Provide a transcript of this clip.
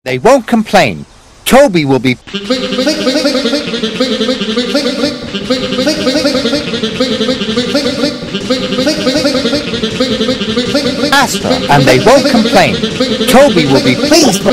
They won't complain. Toby will be faster, and they won't complain. Toby will be pleased.